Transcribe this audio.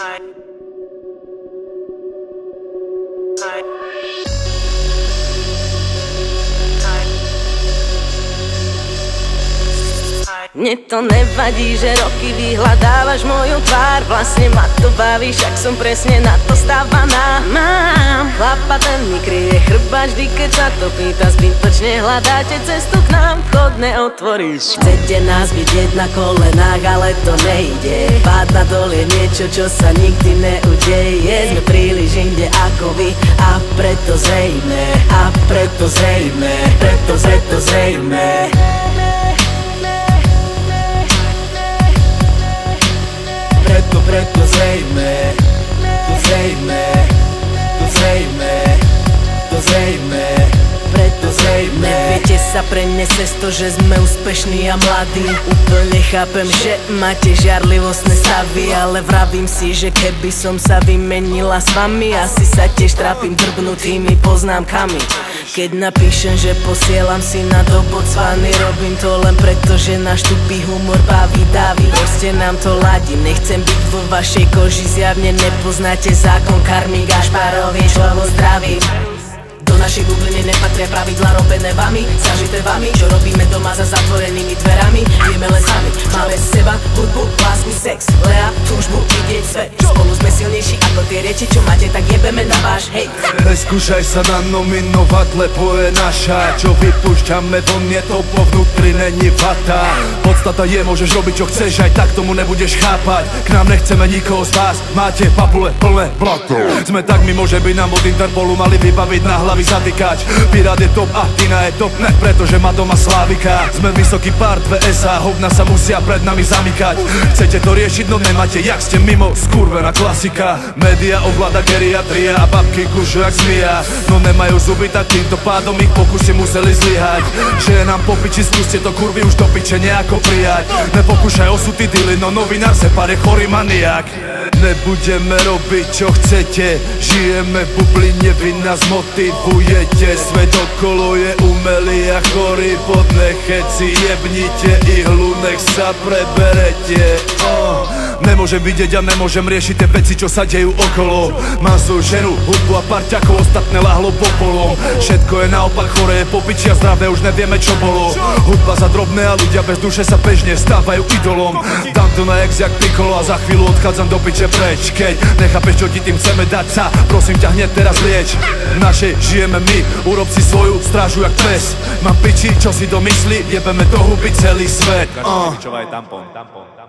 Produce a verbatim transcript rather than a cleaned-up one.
Mne to nevadí, že roky vyhľadávaš moju tvár. Vlastne ma to baví, však som presne na to stávaná. Mám chlapa, ten mi kryje chrbát vždy, keď sa to pýta. Zbytočne hľadáte cestu k nám, vchod neotvoríš. Chcete nás vidieť na kolenách, ale to nejde. Pád na dol je niečo, čo sa nikdy neudeje. Sme príliš inde ako vy a preto zrejme, a preto zrejme, preto, preto zrejme. Preto, preto zrejme, to zrejme, to zrejme, to zrejme, preto zrejme. Neviete sa preniesť cez to, že sme úspešní a mladí. Úplne chápem, že máte žiarlivostné stavy, ale vravím si, že keby som sa vymenila s vami, asi sa tiež trápim drbnutými poznámkami. Keď napíšem, že posielam si na do Botswany, robím to len preto, že náš tupý humor baví daví. Proste nám to ladí, nechcem byť vo vašej koži. Zjavne nepoznáte zákon karmy, Gašparovi slovo zdravím. Do našej bubliny nepatria pravidlá robené vami, zažité vami. Čo robíme doma za zatvorenými dverami, vieme len sami. Máme seba, hudbu, lásku, sex, Lea, túžbu, vidieť svet. Spolu sme silnejší ako tie reči, čo máte, tak jebeme na váš hejt. Neskúšaj sa nanominovať, lebo je naša. Čo vypúšťame von, je to po vnútri, není vata. Podstata je, môžeš robiť čo chceš, aj tak tomu nebudeš chápať. K nám nechceme nikoho z vás, máte papule plné blato. Sme tak mimo, že by nám od Interpolu mali vybaviť na hlavy zatýkač. Pirát je top a Tina je top, ne pretože má doma Slávika. Sme vysoký pár dve es a hovna sa musia pred nami zamykať. Chcete to riešiť, no nemáte, jak ste mimo, skurvená klasika. Média ovláda geriatria a babky kušu jak zmija. No nemajú zuby, tak týmto pádom ich pokusy museli zlyhať. Že je nám po piči, skúste to kurvy už do piče nejako prijať. Nepokúšaj osud ty dily, no novinár se pare chorý maniak. Nebudeme robiť čo chcete, žijeme v bubline, vy nás motivujete. Svet okolo je umelý a chorý pod necheci. Jebnite ihlu, nech sa preberete. oh. Nemôžem vidieť a nemôžem riešiť tie veci, čo sa dejú okolo. Mám svoju ženu, hudbu a parťakov, ostatné lahlo popolom. Všetko je naopak choré, po piči a zdravé, už nevieme čo bolo. Hudba za drobné a ľudia bez duše sa bežne stávajú idolom. Dám to na ex jak pikolo a za chvíľu odchádzam do piče preč. Keď nechápeš, čo ti tým chceme dať sa, prosím ťa hneď teraz lieč. V našej žijeme my, urob si svoju strážu jak pes. Mám piči, čo si domyslí, jebeme do huby celý svet. uh.